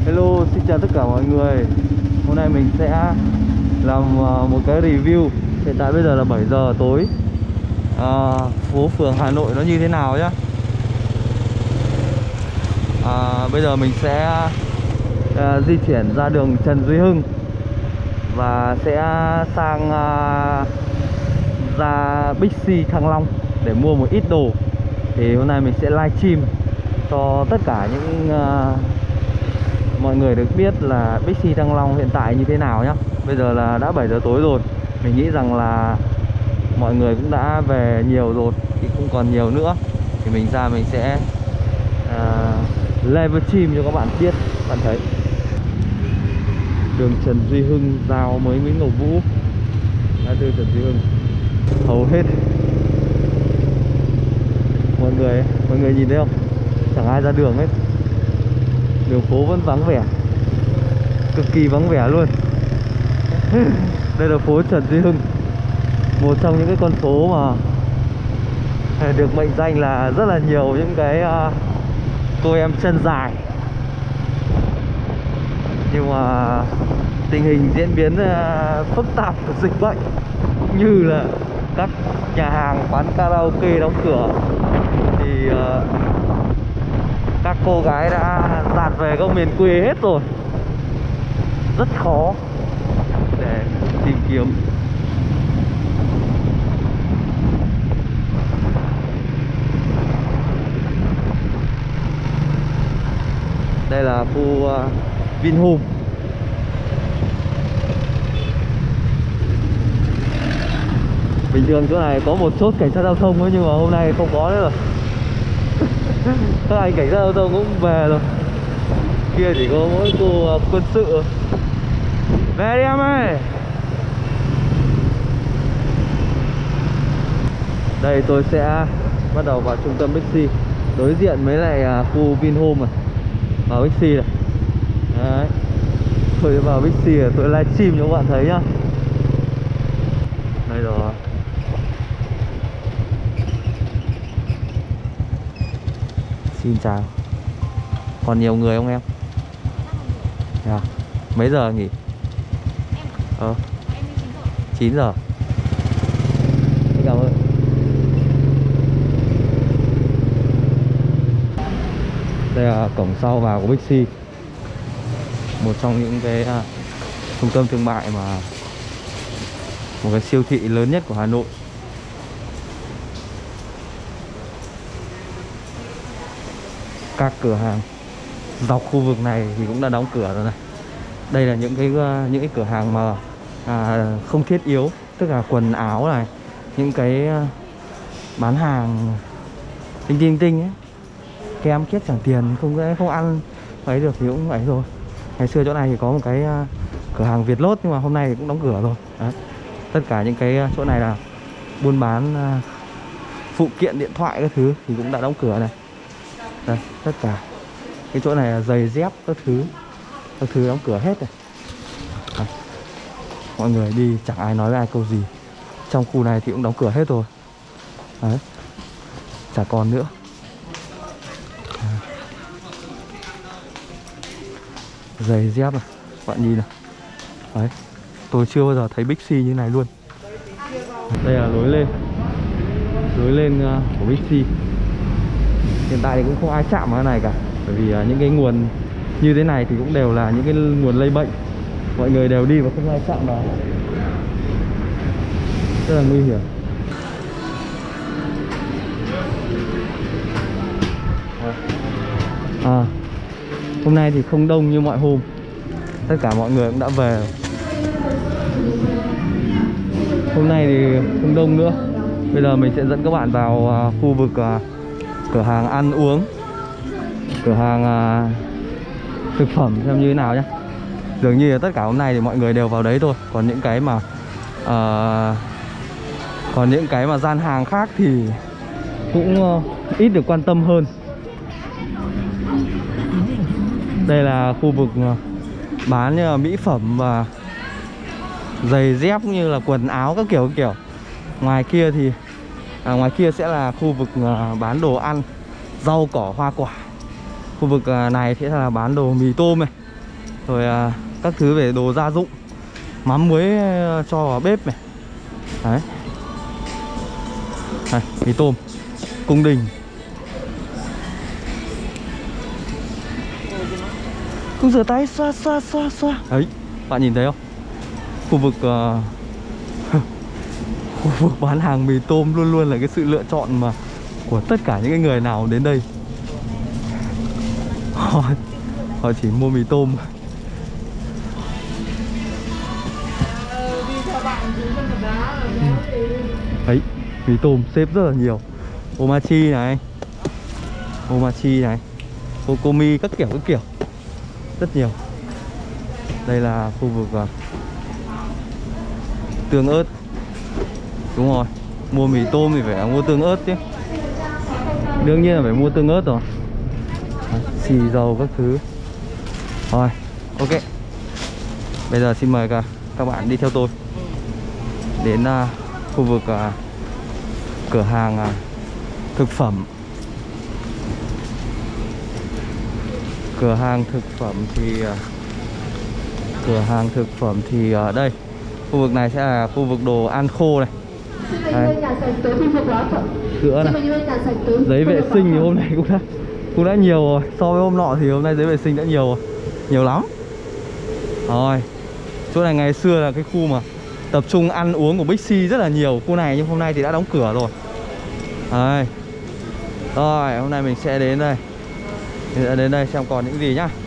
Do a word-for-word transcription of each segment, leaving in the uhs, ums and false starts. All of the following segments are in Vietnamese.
Hello, xin chào tất cả mọi người. Hôm nay mình sẽ làm một cái review. Hiện tại bây giờ là bảy giờ tối, à, phố phường Hà Nội nó như thế nào nhá. à, Bây giờ mình sẽ à, di chuyển ra đường Trần Duy Hưng và sẽ sang à, ra Bixi Thăng Long để mua một ít đồ. Thì hôm nay mình sẽ live stream cho tất cả những uh, mọi người được biết là Bixi Thăng Long hiện tại như thế nào nhá. Bây giờ là đã bảy giờ tối rồi. Mình nghĩ rằng là mọi người cũng đã về nhiều rồi, thì không còn nhiều nữa. Thì mình ra mình sẽ uh, live stream cho các bạn biết. Bạn thấy đường Trần Duy Hưng giao mới Nguyễn Ngọc Vũ, ngã tư Trần Duy Hưng hầu hết mọi người mọi người nhìn thấy không, chẳng ai ra đường hết. Đường phố vẫn vắng vẻ, cực kỳ vắng vẻ luôn. Đây là phố Trần Duy Hưng, một trong những cái con phố mà được mệnh danh là rất là nhiều những cái uh, cô em chân dài. Nhưng mà tình hình diễn biến uh, phức tạp của dịch bệnh, cũng như là các nhà hàng, quán karaoke đóng cửa, thì uh, các cô gái đã dạt về các miền quê hết rồi. Rất khó để tìm kiếm. Đây là khu uh, Vinhome. Bình thường chỗ này có một chốt cảnh sát giao thông ấy, nhưng mà hôm nay không có nữa rồi. Các anh cảnh sát giao thông cũng về rồi. Kia chỉ có mỗi cô uh, quân sự. Về đi em ơi. Đây tôi sẽ bắt đầu vào trung tâm Bixi, đối diện với lại uh, khu Vinhome này. Vào Bixi này. Đấy. Tôi vào Bixi này, tôi livestream cho các bạn thấy nhá. Đây rồi. Xin chào. Còn nhiều người không em? À, mấy giờ nghỉ? Ờ chín giờ. Cảm ơn. Đây là cổng sau vào của Bixi, một trong những cái uh, trung tâm thương mại mà một cái siêu thị lớn nhất của Hà Nội. Các cửa hàng dọc khu vực này thì cũng đã đóng cửa rồi này. Đây là những cái uh, những cái cửa hàng mà à, không thiết yếu, tức là quần áo này, những cái uh, bán hàng tinh tinh tinh ấy, kem kiết chẳng tiền, không không ăn ấy được thì cũng ấy rồi. Ngày xưa chỗ này thì có một cái uh, cửa hàng Việt Lốt, nhưng mà hôm nay thì cũng đóng cửa rồi. Đấy. Tất cả những cái uh, chỗ này là buôn bán uh, phụ kiện điện thoại các thứ thì cũng đã đóng cửa này. Đây, tất cả cái chỗ này là giày dép các thứ, các thứ đóng cửa hết này. Đây. Mọi người đi chẳng ai nói với ai câu gì. Trong khu này thì cũng đóng cửa hết rồi. Đấy. Chả còn nữa. Giày dép này, bạn nhìn này. Đấy. Tôi chưa bao giờ thấy Bixi như này luôn. Đây là lối lên, lối lên uh, của Bixi. Hiện tại thì cũng không ai chạm vào cái này cả, bởi vì uh, những cái nguồn như thế này thì cũng đều là những cái nguồn lây bệnh. Mọi người đều đi và không ai chạm vào, rất là nguy hiểm. À, hôm nay thì không đông như mọi hôm. Tất cả mọi người cũng đã về. Hôm nay thì không đông nữa. Bây giờ mình sẽ dẫn các bạn vào uh, khu vực uh, cửa hàng ăn uống, cửa hàng uh, thực phẩm xem như thế nào nhé. Dường như là tất cả hôm nay thì mọi người đều vào đấy thôi. Còn những cái mà uh, Còn những cái mà gian hàng khác thì cũng uh, ít được quan tâm hơn. Đây là khu vực uh, bán như là mỹ phẩm và giày dép cũng như là quần áo các kiểu các kiểu. Ngoài kia thì à, ngoài kia sẽ là khu vực à, bán đồ ăn, rau cỏ hoa quả. Khu vực à, này sẽ là bán đồ mì tôm này, rồi à, các thứ về đồ gia dụng, mắm muối cho vào bếp này. Đấy. Này, mì tôm, cung đình. Không rửa tay, xoa xoa xoa xoa. Đấy, bạn nhìn thấy không? Khu vực uh, khu vực bán hàng mì tôm luôn luôn là cái sự lựa chọn mà của tất cả những cái người nào đến đây. Họ, họ chỉ mua mì tôm. Đấy, mì tôm xếp rất là nhiều. Omachi này, Omachi này, Kokomi các kiểu các kiểu, rất nhiều. Đây là khu vực uh, tương ớt. Đúng rồi, mua mì tôm thì phải mua tương ớt chứ. Đương nhiên là phải mua tương ớt rồi. Xì dầu các thứ. Rồi, ok. Bây giờ xin mời các, các bạn đi theo tôi đến uh, khu vực uh, cửa hàng uh, thực phẩm. Cửa hàng thực phẩm thì uh, cửa hàng thực phẩm thì ở đây. Khu vực này sẽ là khu vực đồ ăn khô này. Đây. Sữa này. Giấy vệ sinh thì hôm nay cũng đã cũng đã nhiều rồi. So với hôm nọ thì hôm nay giấy vệ sinh đã nhiều rồi. Nhiều lắm. Rồi. Chỗ này ngày xưa là cái khu mà tập trung ăn uống của Bixi rất là nhiều. Khu này nhưng hôm nay thì đã đóng cửa rồi. Đây. Rồi, hôm nay mình sẽ đến đây. Mình sẽ đến đây xem còn những gì nhá.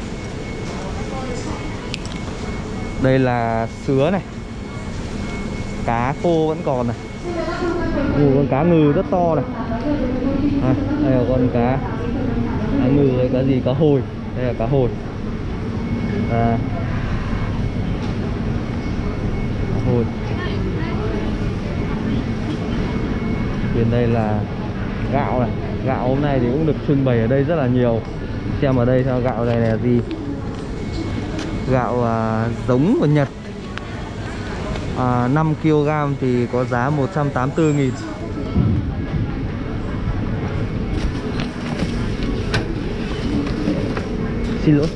Đây là sứa này. Cá khô vẫn còn này. Ủa, con cá ngừ rất to này. À, đây là con cá cá ngừ hay cá gì, cá hồi. Đây là cá hồi. À, cá hồi. Bên đây là gạo này. Gạo hôm nay thì cũng được trưng bày ở đây rất là nhiều. Xem ở đây sao gạo này là gì. Gạo à, giống của Nhật, à, năm ki lô gam thì có giá một trăm tám mươi tư nghìn. Xin lỗi.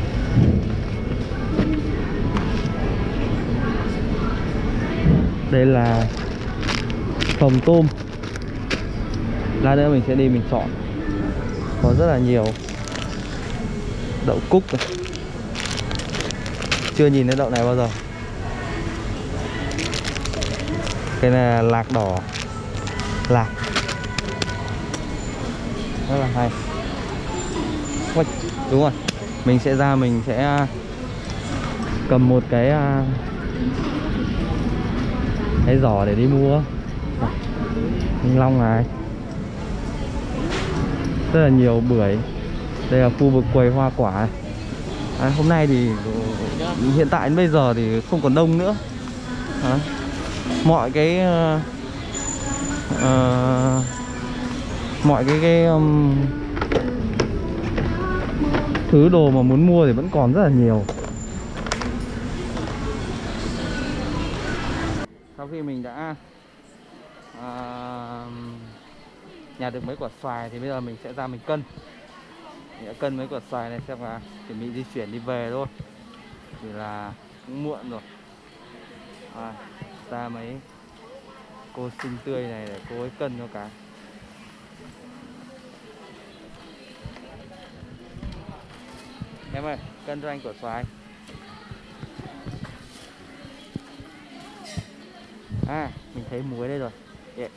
Đây là phồng tôm. Lát nữa mình sẽ đi mình chọn. Có rất là nhiều. Đậu cúc này. Chưa nhìn thấy đậu này bao giờ. Cái này là lạc đỏ. Lạc rất là hay. Đúng rồi. Mình sẽ ra mình sẽ cầm một cái cái giỏ để đi mua. Thanh long này. Rất là nhiều bưởi. Đây là khu vực quầy hoa quả này. À, hôm nay thì hiện tại đến bây giờ thì không còn đông nữa. À, mọi cái uh, uh, mọi cái cái um, thứ đồ mà muốn mua thì vẫn còn rất là nhiều. Sau khi mình đã uh, nhặt được mấy quả xoài thì bây giờ mình sẽ ra mình cân. Mình đã cân mấy quả xoài này xem là chuẩn bị di chuyển đi về thôi. Thì là cũng muộn rồi. À, ra mấy cô xinh tươi này để cô ấy cân cho cái. Em ơi, cân cho anh quả xoài. À, mình thấy muối đây rồi. Yeah.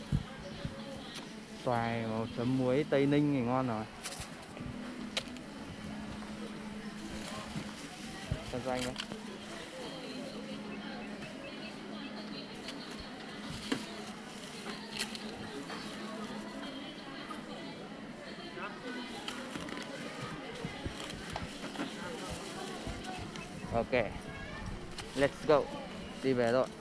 Xoài màu chấm muối Tây Ninh thì ngon rồi. Cân cho anh đấy. Ok, let's go. Đi về rồi.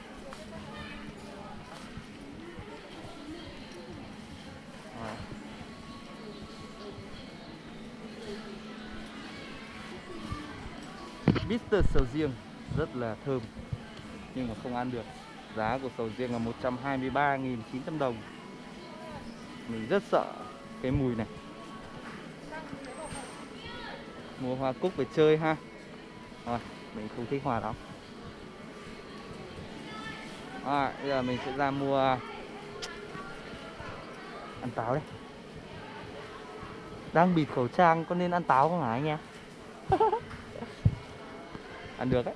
mít tơ sầu riêng rất là thơm nhưng mà không ăn được. Giá của sầu riêng là một trăm hai mươi ba nghìn chín trăm đồng. Mình rất sợ cái mùi này. Mua hoa cúc về chơi ha. Thôi, mình không thích hoa lắm. À, bây giờ mình sẽ ra mua ăn táo đấy. Đang bịt khẩu trang, có nên ăn táo không hả anh em? Ăn được đấy.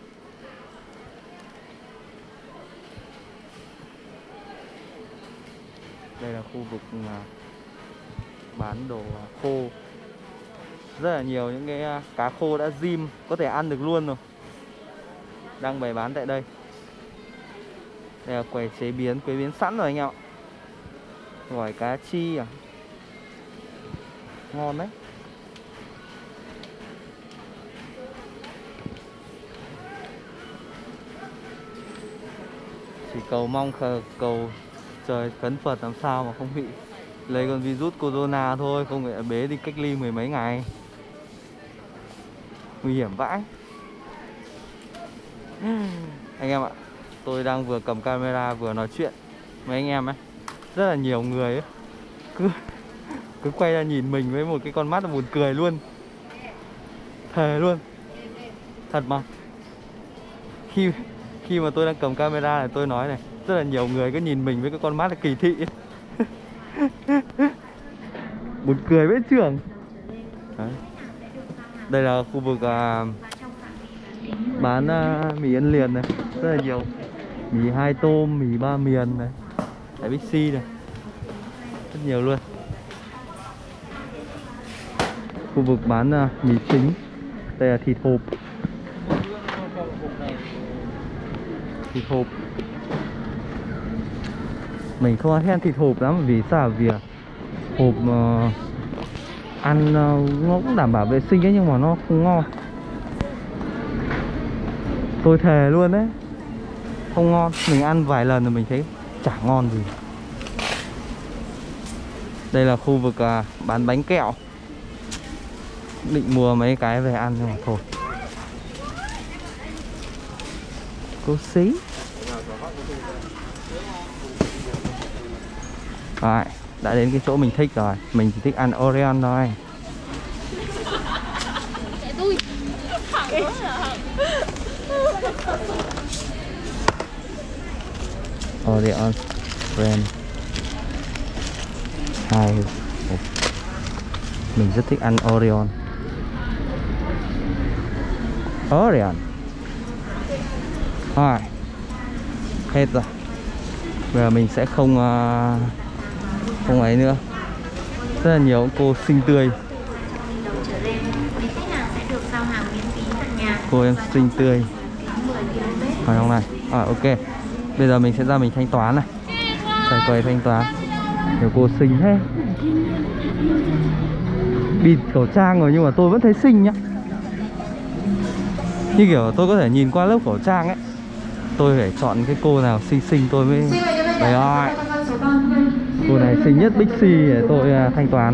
Đây là khu vực bán đồ khô. Rất là nhiều những cái cá khô đã rim, có thể ăn được luôn rồi, đang bày bán tại đây. Đây là quầy chế biến, chế biến sẵn rồi anh em ạ. Gỏi cá chi à, ngon đấy. Chỉ cầu mong khờ, cầu trời khấn Phật làm sao mà không bị lấy con virus corona thôi, không phải bế đi cách ly mười mấy ngày. Nguy hiểm vãi. Anh em ạ, tôi đang vừa cầm camera vừa nói chuyện với anh em ấy. Rất là nhiều người ấy, cứ cứ quay ra nhìn mình với một cái con mắt là buồn cười luôn. Thề luôn. Thật mà. Khi khi mà tôi đang cầm camera này, tôi nói này, rất là nhiều người cứ nhìn mình với cái con mắt là kỳ thị. Buồn cười vết trưởng. Đấy. Đây là khu vực à, bán à, mì ăn liền này, rất là nhiều. Mì hai tôm, mì ba miền này, tại Bixi này, rất nhiều luôn. Khu vực bán à, mì chính. Đây là thịt hộp. Thịt hộp. Mình không ăn thịt hộp lắm, vì sao? Vì hộp uh, ăn uh, nó cũng đảm bảo vệ sinh ấy, nhưng mà nó không ngon. Tôi thề luôn đấy, không ngon. Mình ăn vài lần rồi mình thấy chả ngon gì. Đây là khu vực uh, bán bánh kẹo. Định mua mấy cái về ăn nhưng mà thôi. Cô xí. Rồi, đã đến cái chỗ mình thích rồi. Mình chỉ thích ăn Oreo thôi. Oreo brand hai. Mình rất thích ăn Oreo. Oreo. Rồi, hết rồi. Bây giờ mình sẽ không uh, không ấy nữa. Rất là nhiều cô xinh tươi. Cô em xinh tươi ở trong này. À, ok. Bây giờ mình sẽ ra mình thanh toán này. Phải quầy thanh toán. Nhiều cô xinh thế. Bịt khẩu trang rồi nhưng mà tôi vẫn thấy xinh nhá. Như kiểu tôi có thể nhìn qua lớp khẩu trang ấy. Tôi phải chọn cái cô nào xinh xinh tôi mới. Đấy rồi. Cô này xinh nhất Bixi để tôi uh, thanh toán.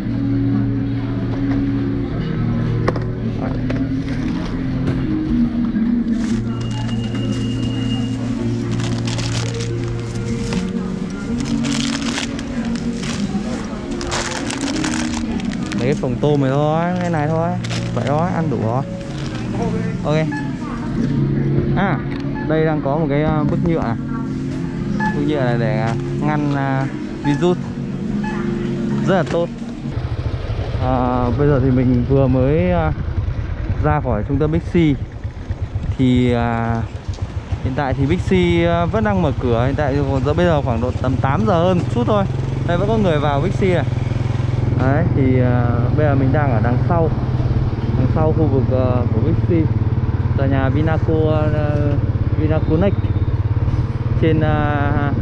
Mấy cái phồng tôm này thôi, cái này thôi. Vậy đó, ăn đủ rồi. Ok. À, đây đang có một cái uh, bức nhựa này. Bức nhựa này để uh, ngăn uh, virus. Rất là tốt. À, bây giờ thì mình vừa mới uh, ra khỏi trung tâm Bixi. Thì uh, hiện tại thì Bixi uh, vẫn đang mở cửa. Hiện tại giờ bây giờ khoảng độ tầm tám giờ hơn chút thôi. Đây vẫn có người vào Bixi này. Đấy, thì uh, bây giờ mình đang ở đằng sau. Đằng sau khu vực uh, của Bixi, tòa nhà Vinaco uh, Vinaconex. Trên uh,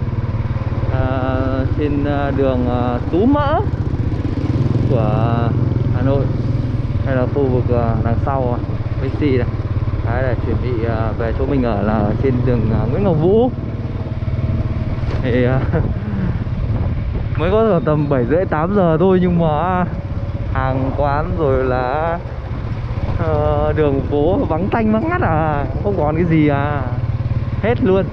uh, trên uh, đường uh, Tú Mỡ của Hà Nội. Hay là khu vực uh, đằng sau uh, Bixi này. Đấy là chuẩn bị uh, về chỗ mình ở là ở trên đường uh, Nguyễn Ngọc Vũ. Thì uh, mới có tầm bảy rưỡi tám giờ thôi, nhưng mà hàng quán rồi là uh, đường phố vắng tanh vắng ngắt à, không còn cái gì à, hết luôn.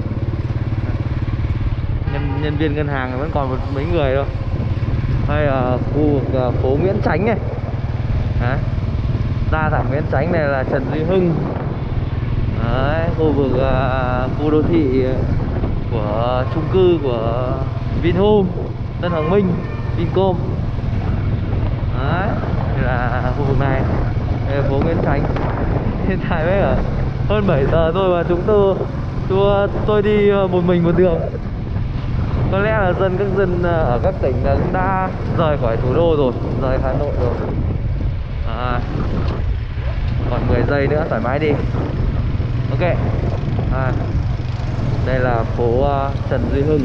Nhân, nhân viên ngân hàng vẫn còn một mấy người thôi. Hay là khu vực uh, phố Nguyễn Chánh này. Đấy. Ra thẳng Nguyễn Chánh này là Trần Duy Hưng. Đấy, khu vực uh, khu đô thị của chung cư của Vinhome, Tân Hoàng Minh, Vincom. Đấy, đây là khu vực này. Đây là phố Nguyễn Chánh. Hiện tại bây giờ hơn bảy giờ thôi mà chúng tôi tôi, tôi đi một mình một đường. Có lẽ là dân các dân ở các tỉnh cũng đã rời khỏi thủ đô rồi, rời Hà Nội rồi. À, còn mười giây nữa thoải mái đi. Ok. À, đây là phố uh, Trần Duy Hưng,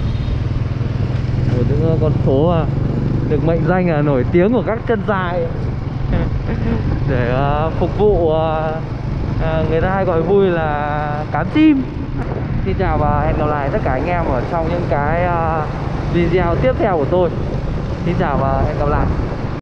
một những con phố uh, được mệnh danh là nổi tiếng của các chân dài để uh, phục vụ uh, uh, người ta hay gọi vui là cám chim. Xin chào và hẹn gặp lại tất cả anh em ở trong những cái uh, video tiếp theo của tôi. Xin chào và hẹn gặp lại.